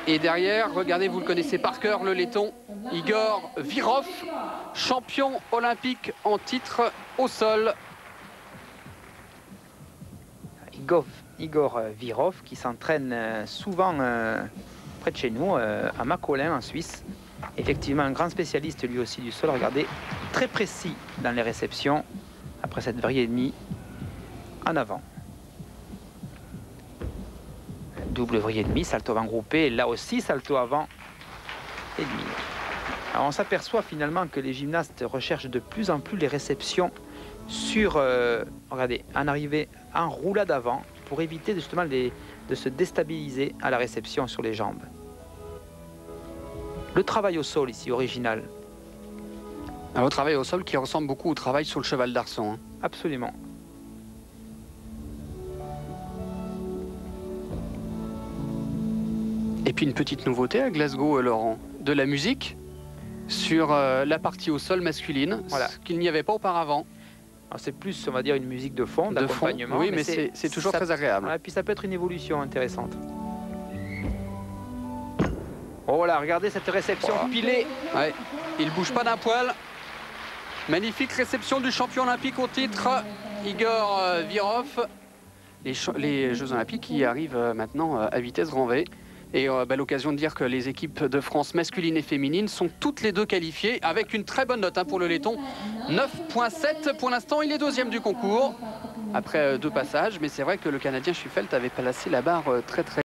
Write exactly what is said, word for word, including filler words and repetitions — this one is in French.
Et derrière, regardez, vous le connaissez par cœur, le laiton, Igor Virov, champion olympique en titre au sol. Igor, Igor Virov qui s'entraîne souvent euh, près de chez nous, euh, à Macolin en Suisse. Effectivement, un grand spécialiste lui aussi du sol. Regardez, très précis dans les réceptions après cette vrille et demie en avant. Double vrille et demi, salto avant groupé, et là aussi salto avant et demi. Alors on s'aperçoit finalement que les gymnastes recherchent de plus en plus les réceptions sur, euh, regardez, en arrivée en roulade avant pour éviter justement les, de se déstabiliser à la réception sur les jambes. Le travail au sol ici, original. Alors, le travail au sol qui ressemble beaucoup au travail sur le cheval d'arçon. Hein. Absolument. Et puis une petite nouveauté à Glasgow, Laurent, de la musique sur euh, la partie au sol masculine, voilà. Ce qu'il n'y avait pas auparavant. C'est plus, on va dire, une musique de fond, d'accompagnement. Oui, mais, mais c'est toujours ça, très agréable. Et puis ça peut être une évolution intéressante. Oh là, regardez cette réception oh. pilée. Ouais. Il ne bouge pas d'un poil. Magnifique réception du champion olympique au titre, Igor Virov. Les, les Jeux olympiques qui arrivent maintenant à vitesse grand V. Et euh, bah, l'occasion de dire que les équipes de France masculine et féminine sont toutes les deux qualifiées avec une très bonne note hein, pour le laiton. neuf virgule sept pour l'instant, il est deuxième du concours après euh, deux passages. Mais c'est vrai que le Canadien Schuffelt avait placé la barre euh, très très